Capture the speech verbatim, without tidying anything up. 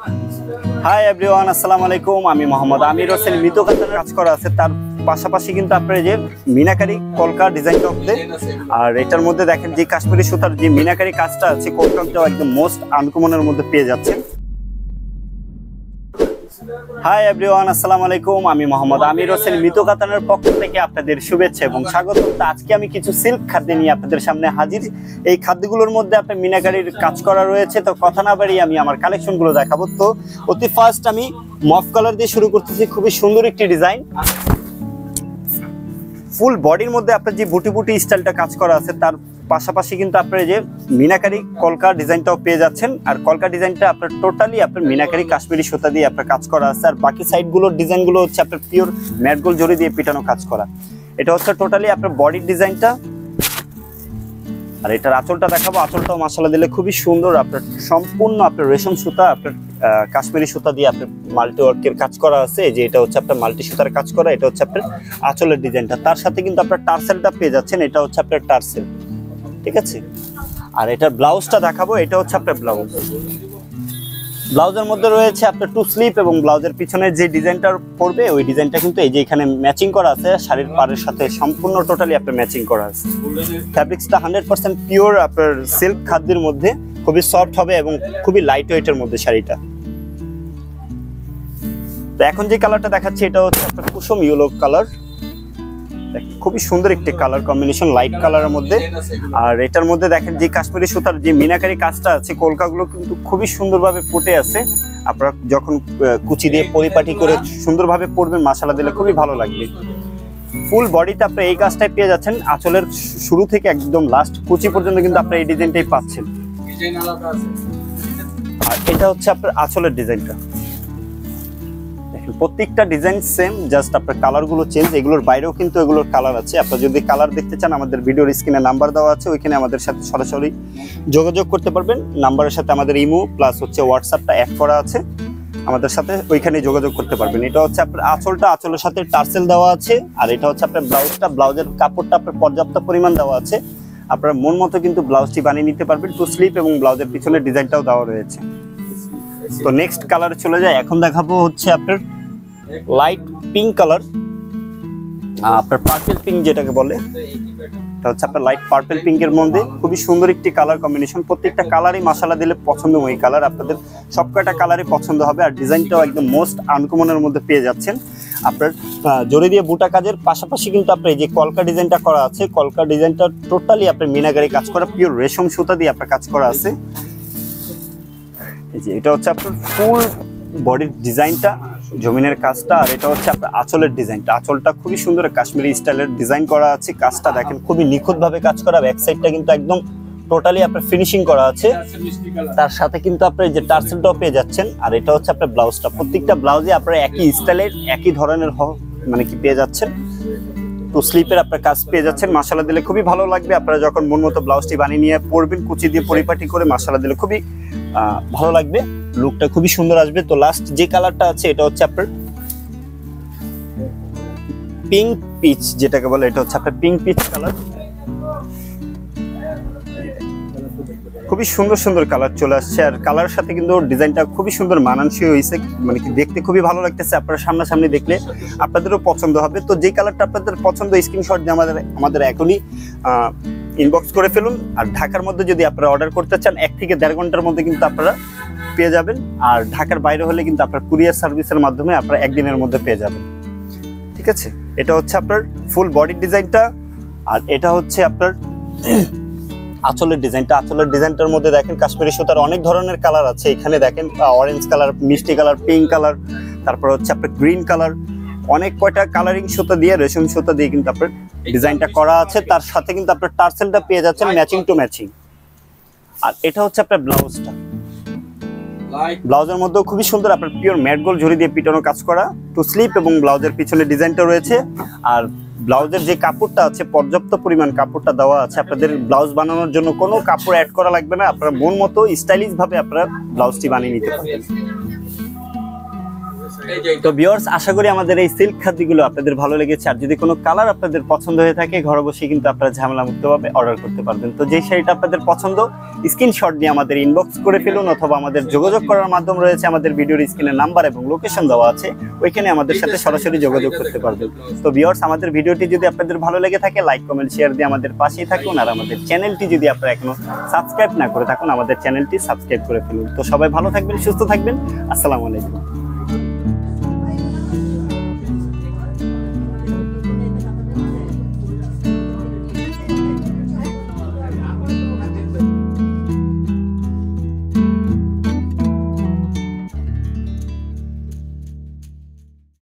Hi everyone, আসসালামু আলাইকুম। আমি মোহাম্মদ আমির হোসেন। মিতু কাতানের কাজ করা আছে, তার পাশাপাশি কিন্তু আপনার যে মিনাকারি কলকা ডিজাইনটা হবে। আর এটার মধ্যে দেখেন যে কাশ্মীরি সুতার যে মিনাকারি কাজটা আছে, কলকাটাও একদম মোস্ট আনকমনের মধ্যে পেয়ে যাচ্ছেন। হাই এভরিওয়ান, আসসালামু আলাইকুম। আমি মোহাম্মদ আমির হোসেন। মিতু কাতানের পক্ষ থেকে আপনাদের শুভেচ্ছা এবং স্বাগত। আজকে আমি কিছু সিল্ক খাদ্য নিয়ে আপনাদের সামনে হাজির। এই খাদ্যগুলোর মধ্যে আপনার মিনাকারির কাজ করা রয়েছে। তো কথা না বাড়িয়ে আমি আমার কালেকশনগুলো দেখাবো। তো অতি ফার্স্ট আমি মফ কালার দিয়ে শুরু করতেছি। খুবই সুন্দর একটি ডিজাইন, ফুল বডির মধ্যে আপনার যে বুটি বুটি স্টাইলটা কাজ করা আছে, তার পাশাপাশি কিন্তু আপনার যে মিনাকারি কলকা ডিজাইনটাও পেয়ে যাচ্ছেন। আর কলকা ডিজাইনটা আপনার টোটালি আপনার মিনাকারি কাশ্মীরি সুতা দিয়ে আপনার কাজ করা আছে। আর বাকি সাইডগুলোর ডিজাইনগুলো হচ্ছে আপনার পিওর ম্যাট গোল্ড জরি দিয়ে পিটানো কাজ করা। এটা হচ্ছে টোটালি আপনার বডির ডিজাইনটা। আর এটার আঁচলটা দেখাবো। আঁচলটাও মাশাআল্লাহ দিলে খুবই সুন্দর। আপনার সম্পূর্ণ আপনার রেশম সুতা, আপনার কাশ্মীরি সুতা দিয়ে আপনার মাল্টি ওয়ার্কের কাজ করা আছে। যে এটা হচ্ছে আপনার মাল্টি সুতার কাজ করা। এটা হচ্ছে আপনার আঁচলের ডিজাইনটা। তার সাথে কিন্তু আপনার টার্সেলটা পেয়ে যাচ্ছেন। এটা হচ্ছে আপনার টার্সেল, ঠিক আছে। আর এটার ব্লাউজটা দেখাবো। এটা হচ্ছে আপনার ব্লাউজ। ব্লাউজের মধ্যে রয়েছে আপনার টু স্লিপ এবং ব্লাউজের পিছনে যে ডিজাইনটা পড়বে ওই ডিজাইনটা কিন্তু এই যে এখানে ম্যাচিং করা আছে। শাড়ির পাড়ের সাথে সম্পূর্ণ টোটালি আপনার ম্যাচিং করা আছে। ফ্যাব্রিক্সটা হান্ড্রেড পার্সেন্ট পিওর আপনার সিল্ক খাদ্যের মধ্যে, খুবই সফট হবে এবং খুবই লাইট ওয়েটের মধ্যে শাড়িটা। তো এখন যে কালারটা দেখাচ্ছি এটা হচ্ছে আপনার কুসুম ইয়েলো কালার। খুবই সুন্দর একটি কালার কম্বিনেশন, লাইট কালারের মধ্যে। আর এটার মধ্যে দেখেন যে কাশ্মীরি সুতার যে মিনাকারি কাজটা আছে, কলকাগুলো কিন্তু খুবই সুন্দরভাবে ফুটে আছে। আপনারা যখন কুচি দিয়ে পরিপাটি করে সুন্দরভাবে পরবেন, মাশাআল্লাহ দিলে খুবই ভালো লাগবে। ফুল বডিতে আপনি এই কাজটাই পেয়ে যাচ্ছেন। আঁচলের শুরু থেকে একদম লাস্ট কুচি পর্যন্ত কিন্তু আপনি এই ডিজাইনটাই পাচ্ছেন। আর এটা হচ্ছে আপনার আঁচলের ডিজাইনটা। প্রত্যেকটা ডিজাইন সেম, জাস্ট আপনার কালার গুলো চেঞ্জ। এগুলোর বাইরেও কিন্তু এগুলোর কালার আছে। আপনারা যদি কালার দেখতে চান, আমাদের ভিডিওর স্ক্রিনে নাম্বার দেওয়া আছে, ওইখানে আমাদের সাথে সরাসরি যোগাযোগ করতে পারবেন। নাম্বারের সাথে আমাদের ইমো প্লাস হচ্ছে হোয়াটসঅ্যাপটা অ্যাড করা আছে, আমাদের সাথে ওইখানে যোগাযোগ করতে পারবেন। এটা হচ্ছে আপনার আঁচলটা, আঁচলের সাথে টার্সেল দেওয়া আছে। আর এটা হচ্ছে আপনার ব্লাউজটা, ব্লাউজের কাপড়টা আপনার পর্যাপ্ত পরিমাণ দেওয়া আছে। আপনার মন মতো কিন্তু ব্লাউজটি বানিয়ে নিতে পারবেন। টু স্লিপ এবং ব্লাউজের পিছনে ডিজাইনটাও দেওয়া রয়েছে। তো নেক্সট কালারে চলে যায়। এখন দেখাবো হচ্ছে আপনার লাইট পিঙ্ক কালার, আপনার পার্পল পিঙ্ক যেটাকে বলে, এটা হচ্ছে আপনার লাইট পার্পল পিঙ্কের মধ্যে খুবই সুন্দর একটি কালার কম্বিনেশন। প্রত্যেকটা কালারই মাশাআল্লাহ দিলে পছন্দময় কালার, আপনাদের সবকটা কালারই পছন্দ হবে। আর ডিজাইনটাও একদম মোস্ট আনকমনের মধ্যে পেয়ে যাচ্ছেন। আপনার জরি দিয়ে বুটা কাজের পাশাপাশি কিন্তু আপনার এই যে কলকা ডিজাইনটা করা আছে, কলকা ডিজাইনটা টোটালি আপনার মিনাকারি কাজ করা, পিওর রেশম সুতা দিয়ে আপনার কাজ করা আছে। এই যে এটা হচ্ছে আপনার ফুল বডির ডিজাইনটা, জমিনের কাজটা। আর এটা হচ্ছে আপনার আঁচলের ডিজাইনটা। আঁচলটা খুবই সুন্দর কাশ্মীরি স্টাইলের ডিজাইন করা আছে। কাজটা দেখেন খুবই নিখুঁত ভাবে কাজ করা। ব্যাক সাইডটা কিন্তু একদম টোটালি আপনার ফিনিশিং করা আছে। তার সাথে কিন্তু আপনার যে টার্সেলটাও পেয়ে যাচ্ছেন। আর এটা হচ্ছে আপনার ব্লাউজটা। প্রত্যেকটা ব্লাউজে আপনার একই স্টাইলের একই ধরনের মানে কি পেয়ে যাচ্ছেন। তো স্লিপের আপনার কাজ পেয়ে যাচ্ছেন। মাশাআল্লাহ দিলে খুবই ভালো লাগবে। আপনারা যখন মন মতো ব্লাউজটি বানিয়ে নিয়ে পরবেন, কুচি দিয়ে পরিপাটি করে, মাশাআল্লাহ দিলে খুবই ভালো লাগবে, লুকটা খুবই সুন্দর আসবে। তো লাস্ট যে কালারটা আছে এটা হচ্ছে আপনার পিঙ্ক পিচ যেটাকে বলে। এটা হচ্ছে আপনার পিঙ্ক পিচ কালার। খুবই সুন্দর সুন্দর কালার চলে আসছে। আর কালারের সাথে কিন্তু ডিজাইনটা খুবই সুন্দর মানানসই হয়েছে, মানে কি দেখতে খুবই ভালো লাগতেছে। আপনারা সামনাসামনি দেখলে আপনাদেরও পছন্দ হবে। তো যে কালারটা আপনাদের পছন্দ, স্ক্রিনশট দিয়ে আমাদের আমাদের এখনই ইনবক্স করে ফেলুন। আর ঢাকার মধ্যে যদি আপনারা অর্ডার করতে চান, এক থেকে দেড় ঘন্টার মধ্যে কিন্তু আপনারা পেয়ে যাবেন। আর ঢাকার বাইরে হলে কিন্তু আপনার কুরিয়ার সার্ভিসের মাধ্যমে আপনারা একদিনের মধ্যে পেয়ে যাবেন, ঠিক আছে। এটা হচ্ছে আপনার ফুল বডির ডিজাইনটা। আর এটা হচ্ছে আপনার আঁচলের ডিজাইনটা। আঁচলের ডিজাইনটার মধ্যে দেখেন কাশ্মীরি সুতার অনেক ধরনের কালার আছে। এখানে দেখেন অরেঞ্জ কালার, মিষ্টি কালার, পিঙ্ক কালার, তারপর হচ্ছে আপনার গ্রিন কালার, অনেক কয়টা কালারিং সুতা দিয়ে, রেশম সুতা দিয়ে কিন্তু আপনার ডিজাইনটা করা আছে। তার সাথে কিন্তু আপনার টার্সেলটা পেয়ে যাচ্ছেন ম্যাচিং টু ম্যাচিং। আর এটা হচ্ছে আপনার ব্লাউজটা। ব্লাউজের মধ্যেও খুবই সুন্দর আপনার পিওর ম্যাট গোল্ড জরি দিয়ে পিটানো কাজ করা। টু স্লিপ এবং ব্লাউজের পিছনে ডিজাইনটা রয়েছে। আর ব্লাউজের যে কাপড়টা আছে, পর্যাপ্ত পরিমাণ কাপড়টা দেওয়া আছে। আপনাদের ব্লাউজ বানানোর জন্য কোনো কাপড় অ্যাড করা লাগবে না। আপনারা মন মতো স্টাইলিশ ভাবে আপনারা ব্লাউজটি বানিয়ে নিতে পারবেন। তো ভিউয়ার্স, আশা করি আমাদের এই সিল্ক খাদিগুলো আপনাদের ভালো লেগেছে। আর যদি কোনো কালার আপনাদের পছন্দ হয়ে থাকে, ঘরে বসে কিন্তু আপনারা ঝামেলা মুক্তভাবে অর্ডার করতে পারবেন। তো যে শাড়িটা আপনাদের পছন্দ, স্ক্রিনশট দিয়ে আমাদের ইনবক্স করে ফেলুন, অথবা আমাদের যোগাযোগ করার মাধ্যম রয়েছে, আমাদের ভিডিওর স্ক্রিনে নাম্বার এবং লোকেশন দেওয়া আছে, ওইখানে আমাদের সাথে সরাসরি যোগাযোগ করতে পারবেন। তো ভিউয়ার্স, আমাদের ভিডিওটি যদি আপনাদের ভালো লেগে থাকে, লাইক কমেন্ট শেয়ার দিয়ে আমাদের পাশেই থাকুন। আর আমাদের চ্যানেলটি যদি আপনারা এখনো সাবস্ক্রাইব না করে থাকুন, আমাদের চ্যানেলটি সাবস্ক্রাইব করে ফেলুন। তো সবাই ভালো থাকবেন, সুস্থ থাকবেন। আসসালামু আলাইকুম।